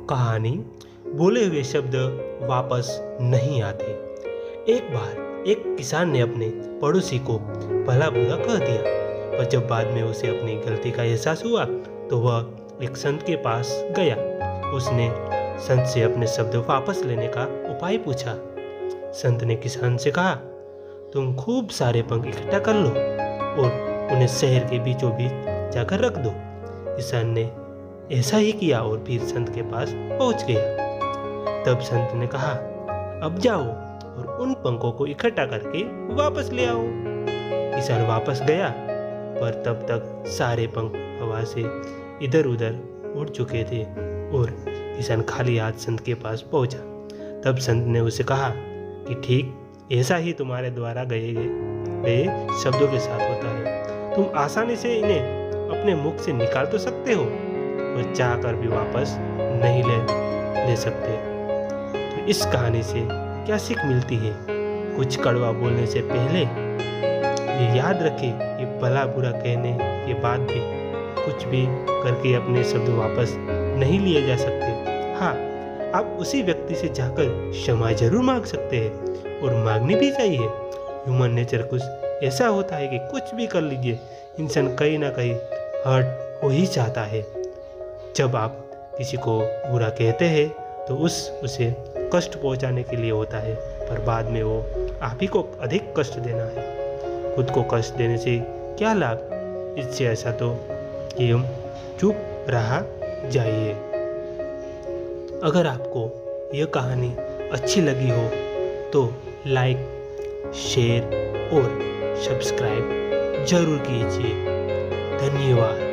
कहानी बोले हुए शब्द वापस नहीं आते। एक बार एक किसान ने अपने पड़ोसी को भला बुरा कह दिया, पर जब बाद में उसे अपनी गलती का एहसास हुआ तो वह एक संत के पास गया। उसने संत से अपने शब्द वापस लेने का उपाय पूछा। संत ने किसान से कहा, तुम खूब सारे पंख इकट्ठा कर लो और उन्हें शहर के बीचों बीच जाकर रख दो। किसान ने ऐसा ही किया और फिर संत के पास पहुंच गया। तब संत ने कहा, अब जाओ और उन पंखों को इकट्ठा करके वापस ले आओ। किसान वापस गया, पर तब तक सारे पंख हवा से इधर उधर उड़ चुके थे और किसान खाली हाथ संत के पास पहुंचा। तब संत ने उसे कहा कि ठीक ऐसा ही तुम्हारे द्वारा गए शब्दों के साथ होता है। तुम आसानी से इन्हें अपने मुख से निकाल तो सकते हो, और चाह कर भी वापस नहीं ले सकते। तो इस कहानी से क्या सीख मिलती है? कुछ कड़वा बोलने से पहले ये याद रखें कि भला बुरा कहने के बाद भी कुछ भी करके अपने शब्द वापस नहीं लिए जा सकते। हाँ, आप उसी व्यक्ति से जाकर क्षमा जरूर मांग सकते हैं और मांगनी भी चाहिए। ह्यूमन नेचर कुछ ऐसा होता है कि कुछ भी कर लीजिए, इंसान कहीं ना कहीं हर्ट हो ही चाहता है। जब आप किसी को बुरा कहते हैं तो उसे कष्ट पहुंचाने के लिए होता है, पर बाद में वो आप ही को अधिक कष्ट देना है। खुद को कष्ट देने से क्या लाभ? इससे ऐसा तो कि हम चुप रहा जाइए। अगर आपको यह कहानी अच्छी लगी हो तो लाइक, शेयर और सब्सक्राइब जरूर कीजिए। धन्यवाद।